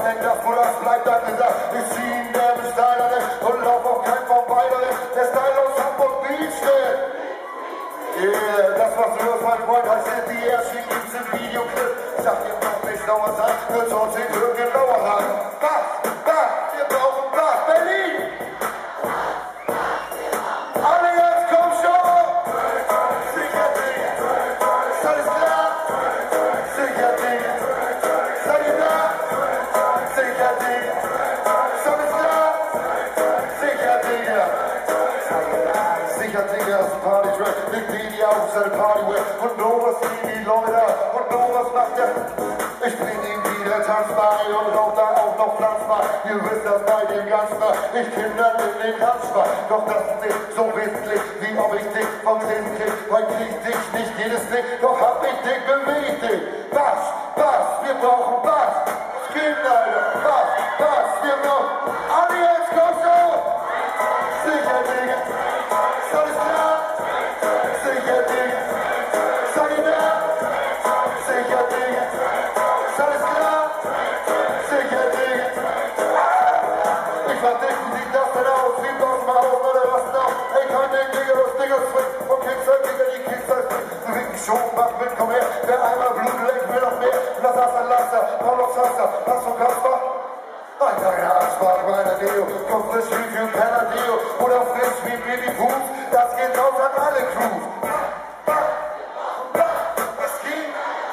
denn das Bruder bleibt dann gesagt. Ich zieh ihn der Steiner nicht und lauf auf keinen von beiden nicht. Der Style aus Hamburg Beach steht. Yeah, das was los, mein Freund, heißt die erste gibt's im Videoclip. Sag dir noch nicht sauer sein, wird sonst in irgendein Lauer rein. Was? Wir brauchen was? Berlin! Alle jetzt, komm schon! Sicher Dinge! Ist alles klar? Sicher Dinge! Seid ihr da? Sicher Dinge! Ist alles klar? Sicher Dinge! Sicher Dinge ist ein Party-Track, legt die auf seine Party-Wear und was ziehen die Leute und was macht der? Ich bring ihn wieder tanzbar und rauch da auch noch pflanzbar. Ihr wisst das bei dem Ganzen, ich Kinder in den Tanzbar. Doch das ist nicht so wesentlich, wie ob ich dich vom Sinn krieg. Weil krieg dich nicht jedes Ding, doch hab ich dich, beweg ich dich. Was, wir brauchen was? Kinder, was, wir brauchen. Alle jetzt, komm schon! Sicher Dinge, ist alles klar? Sicher Dinge, sag ich da? Sicher Dinge, ist alles klar? Sicher Dinge. Ich verdichten die das denn aus, wie das mal auf oder was noch? Ey, kein Ding, Digga, das Ding ist frick. Und Kickstart, Digga, die Kickstart frick. Beweg dich schon, mach mit, komm her. Wer einmal Blut leckt, will noch mehr. Lass das ein Laster, Paulox Haster, hast du Kasper? Ein kleiner Arschbart, meiner Deo. Komm frisch wie für Panadeo. Oder frisch wie Baby Fuß. Das geht raus an alle Crews. Es ging.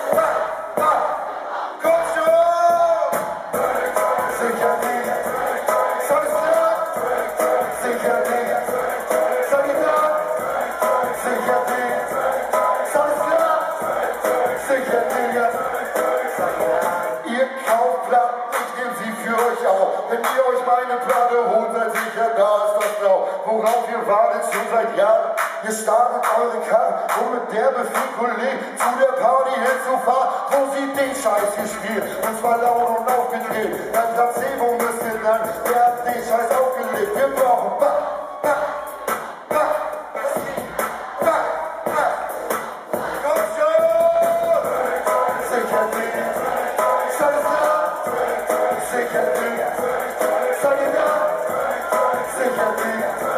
Komm schon! Sicher Dinge. Ist alles klar? Sicher Dinge. Sag ich da? Sicher Dinge. Ist alles klar? Sicher Dinge. Ihr kauft Platten, ich nehm sie für euch auf. Wenn ihr euch meine Platte holt, seid sicher, da ist das Blau. Worauf ihr wartet schon seit Jahren. Ihr startet eure Karten, um mit der Kollegen zu der Party hinzufahren, wo sie den Scheiß gespielt. Und zwar laut und aufgedreht. Ein Placebo müsst ihr dann, wer hat den Scheiß aufgelegt? Wir brauchen komm schon! Sicher Dinge, ist alles klar? Sicher Dinge, sag ich da? Sicher Dinge.